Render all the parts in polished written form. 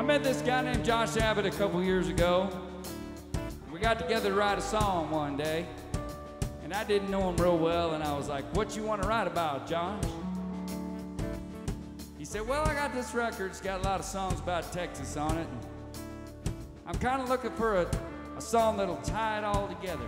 met this guy named Josh Abbott a couple years ago. We got together to write a song one day, and I didn't know him real well, and I was like, what you want to write about, Josh? He said, well, I got this record. It's got a lot of songs about Texas on it. And I'm kind of looking for a song that'll tie it all together.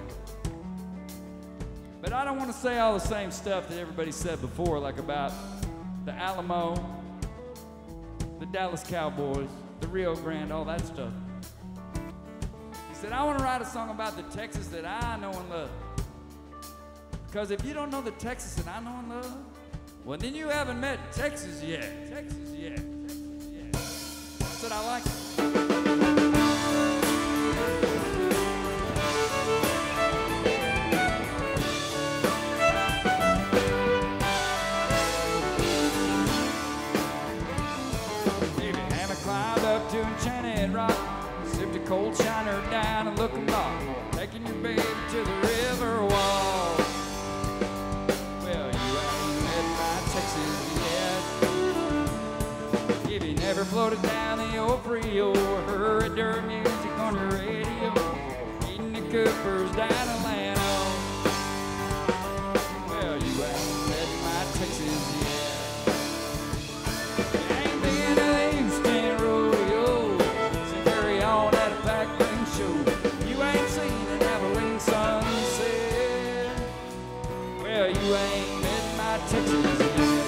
But I don't want to say all the same stuff that everybody said before, like about the Alamo, the Dallas Cowboys, the Rio Grande, all that stuff. He said, I want to write a song about the Texas that I know and love. Because if you don't know the Texas that I know and love, well, then you haven't met Texas yet. Texas yet. Texas yet. That's what I like. Climbed up to Enchanted Rock, sipped a cold shiner down and look 'em lock, taking your baby to the river wall. Well, you ain't met my Texas yet. If you never floated down the old Frio or heard dirt music on the radio, eating the Coopers down Atlanta. Well, you ain't met my Texas yet. You ain't met my Texas yet.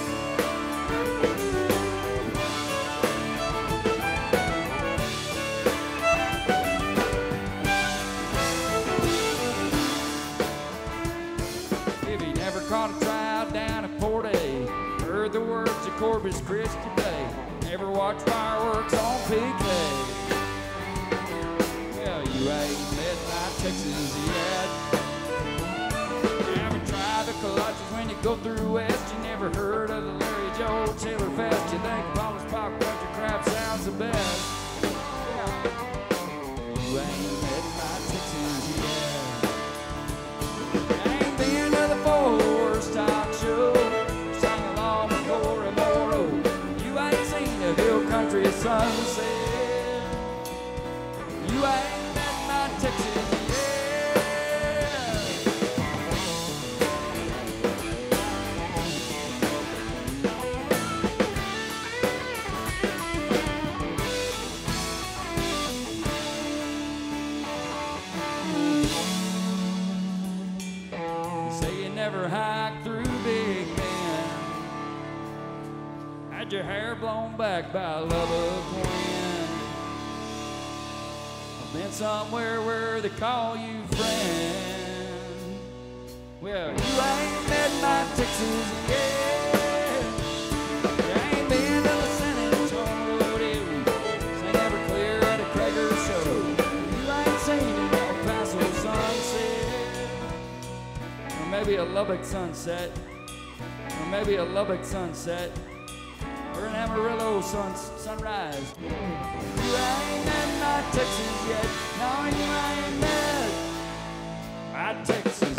If you never caught a tryout down at Port A, heard the words of Corpus Christi Bay, never watched fireworks on PK, well, you ain't met my Texas yet. The kolaches when you go through West. You never heard of the Larry Joe Taylor Fest. You think Paul's Pop Country Crap sounds the best. Yeah. You ain't met my Texas yet. I ain't been to the Four Stock Show, sang along with Cory Moro. You ain't seen the Hill Country sunset. You ain't met my Texas yet. Never hiked through Big Bend, had your hair blown back by Lubbock wind. I've been somewhere where they call you friend. Well, you ain't met my Texas yet. You ain't been to the San Antonio rodeo, sing Everclear at a Krager show. You ain't seen an El Paso sunset, maybe a Lubbock sunset, or maybe a Lubbock sunset, or an Amarillo sunrise. You ain't met my Texas yet. No, you ain't met my Texas